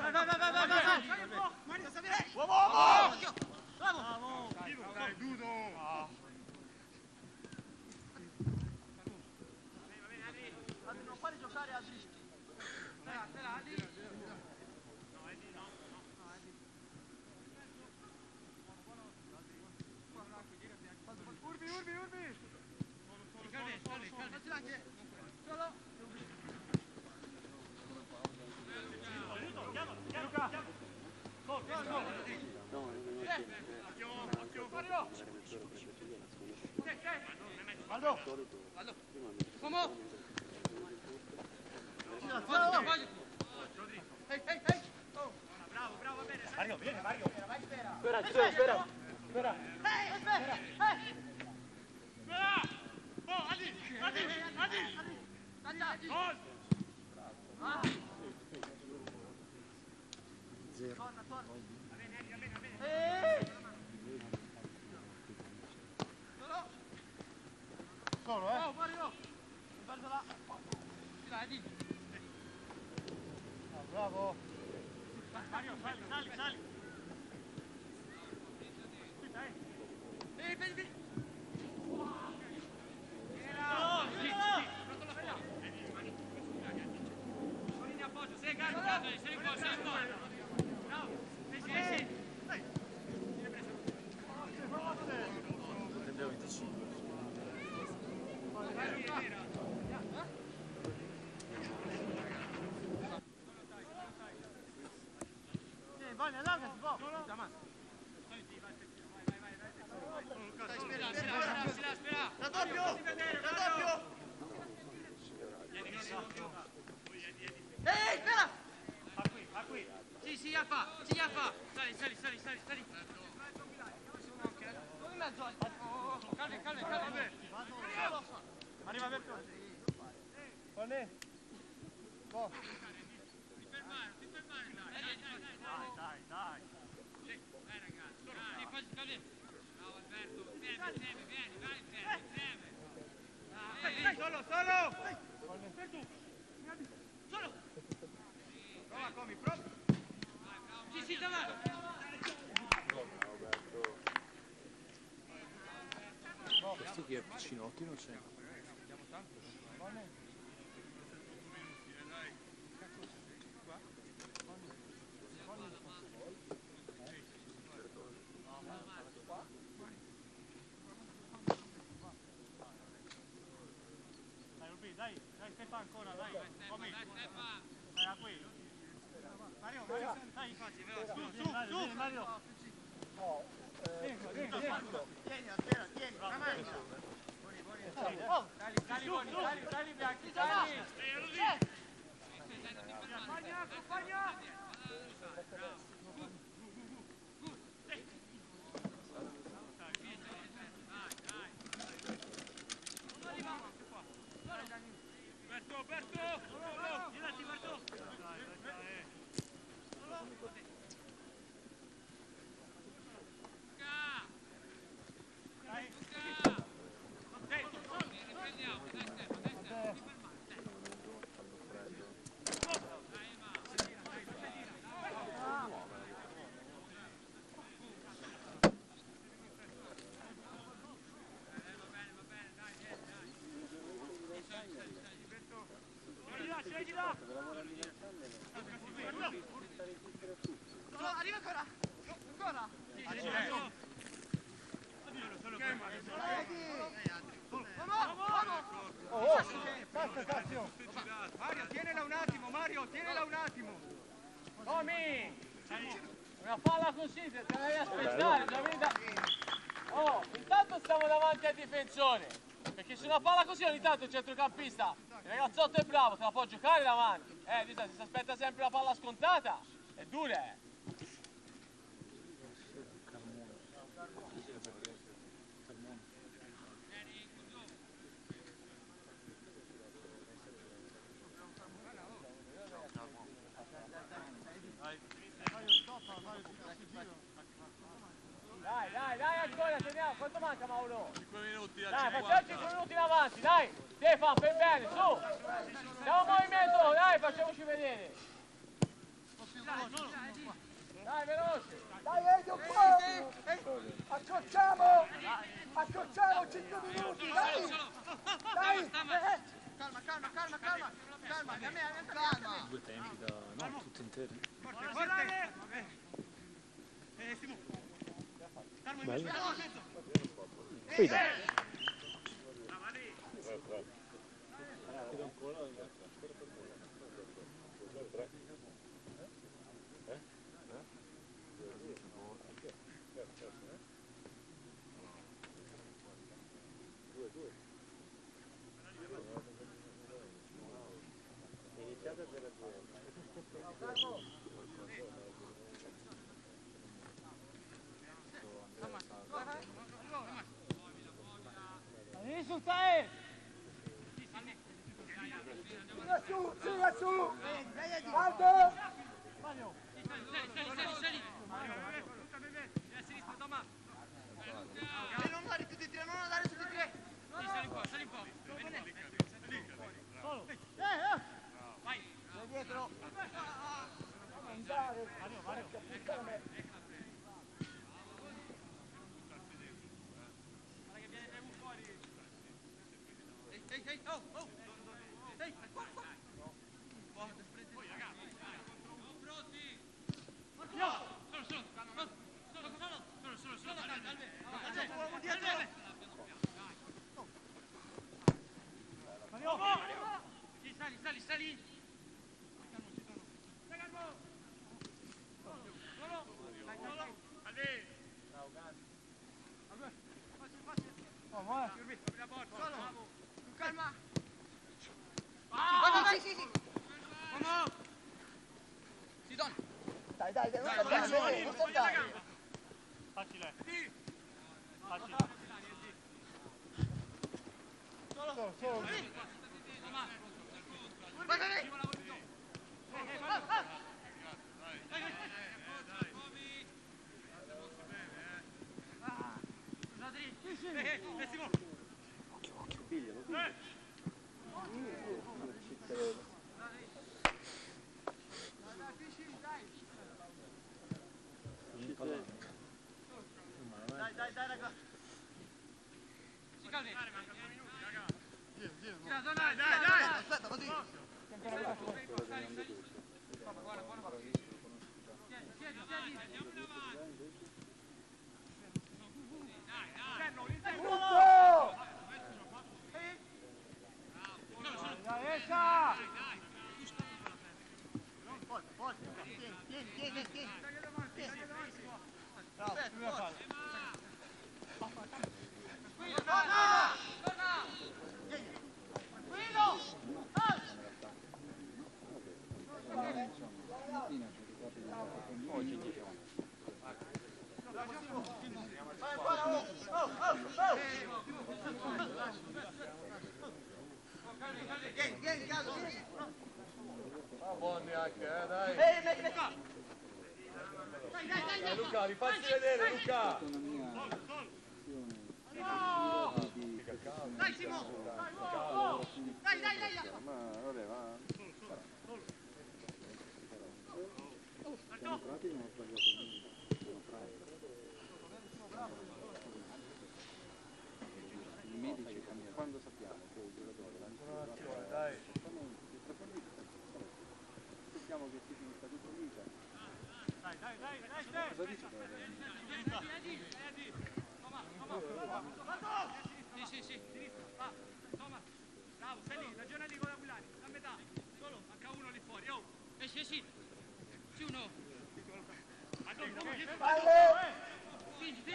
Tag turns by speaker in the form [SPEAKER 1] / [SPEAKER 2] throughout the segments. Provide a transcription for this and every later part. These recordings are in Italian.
[SPEAKER 1] Bravo!
[SPEAKER 2] Mario, sali, sali! Vieni! Corri a appoggio, sei carico, sei un po', sei un po'! Bravo! Sì!
[SPEAKER 1] Prendevo 25.
[SPEAKER 2] Vai, allarga, si può! Spera! Raddoppio! Ehi, spera! Va qui! Sì, Alfa! Sali! Come in mezzo? Calma!
[SPEAKER 1] Arriva verso! Olè! Oh!
[SPEAKER 2] Ti fermare, dai! Dai ragazzi, dai! Bravo Alberto, vieni, vai insieme! Dai, solo! Solo! Prova Comi, prova! Sì, davanti!
[SPEAKER 1] Questo chi è? Piccinotti non c'è?
[SPEAKER 2] Andiamo tanto. Dai, Stefano ancora, dai. Dai, Stefano. Dai, qui. Mario, dai, infatti, su.
[SPEAKER 1] Mario. Vieni.
[SPEAKER 2] Tieni, la mano. Dai, Bianchi, dai. Accompagna. Berto! Girati, Berto! Arriva ancora!
[SPEAKER 1] Basta!
[SPEAKER 2] Mario, tienila un attimo!
[SPEAKER 3] Tommy! Una palla così, te la devi aspettare, Oh, intanto stiamo davanti al difensore, perché se una palla così ogni tanto il centrocampista, il ragazzotto è bravo, te la può giocare davanti. Se si aspetta sempre la palla scontata, è dura, Dai, ancora, teniamo, quanto manca Mauro?
[SPEAKER 1] 5 minuti al
[SPEAKER 3] Dai,
[SPEAKER 1] 50.
[SPEAKER 3] facciamo 5 minuti in avanti, dai! Stefano, per bene, su! Diamo un movimento, dai, facciamoci vedere! Dai, veloce!
[SPEAKER 4] Dai Edio qua! Accorciamo! Accorciamo 5 minuti, dai! Dai!
[SPEAKER 1] Calma, calma, calma, calma. Calma, a me, calma.
[SPEAKER 5] Due tempi da... no, tutti interi.
[SPEAKER 1] Forte, forte. Simo. Calma, in mezzo.
[SPEAKER 5] Qui dai.
[SPEAKER 3] Risulta
[SPEAKER 4] Tira su! Aldo!
[SPEAKER 1] Non andare tutti e tre, non andare tutti e tre.
[SPEAKER 2] Sali un po'. Vai.
[SPEAKER 4] Dietro!
[SPEAKER 2] Guarda che viene Temu fuori. Ehi, oh. Ehi, qua. Poi ragazzi, pronti. Sali.
[SPEAKER 1] Calma. Sì. Sidon.
[SPEAKER 4] Dai, non saltare!
[SPEAKER 3] Facile.
[SPEAKER 4] Solo!
[SPEAKER 1] Vai. Simo. Dai, raga.
[SPEAKER 2] Si calmi.
[SPEAKER 1] Dai. Aspetta, così.
[SPEAKER 2] Guarda. Siedi.
[SPEAKER 4] Brutto!
[SPEAKER 3] Dai, esca!
[SPEAKER 1] Forte. Tieni. Bravo, prima fase.
[SPEAKER 3] Buoni anche, dai!
[SPEAKER 1] Dai.
[SPEAKER 3] Luca, rifacci vedere, Luca!
[SPEAKER 1] Dai, Simo. Dai.
[SPEAKER 5] I medici quando sappiamo che il giocatore
[SPEAKER 3] Dai!
[SPEAKER 5] sappiamo che si sta tutto vita.
[SPEAKER 1] Dai.
[SPEAKER 5] Cosa dice?
[SPEAKER 2] Sì. Va. Toma. Bravo, sei lì. Ragiona lì con Aquilani. A metà. Solo. Manca uno lì fuori. Oh. Esci. Sì, uno.
[SPEAKER 4] Palle!
[SPEAKER 2] Spingi.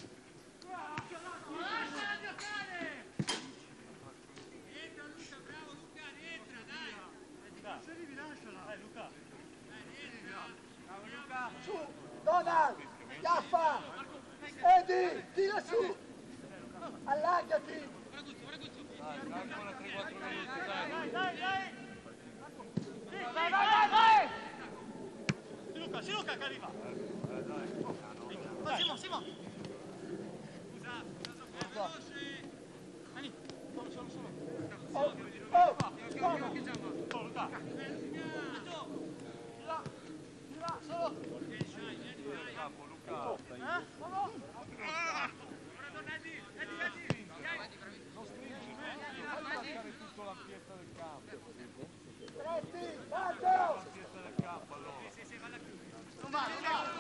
[SPEAKER 2] Lasciala giocare. Entra Luca, bravo Luca. Entra, dai.
[SPEAKER 1] Se devi lasciala. Dai, Luca.
[SPEAKER 2] Bravo Luca.
[SPEAKER 4] Su! Donald! Schiaffa! Edi! Tira su! Allargati!
[SPEAKER 2] Guarda Guzzo.
[SPEAKER 3] Ancora 3-4 minuti, dai!
[SPEAKER 1] Dai! Sì, Luca che arriva. Dai. Simo.
[SPEAKER 2] Scusa, veloce. Vieni.
[SPEAKER 4] Oh!
[SPEAKER 2] Che gioco?
[SPEAKER 1] Luca.
[SPEAKER 2] torna Eddie, vieni.
[SPEAKER 4] Non stringi, fai marcare tutto l'ampiezza del campo. L'ampiezza del campo allora.
[SPEAKER 2] Sì, va da chiudere.
[SPEAKER 1] Non va.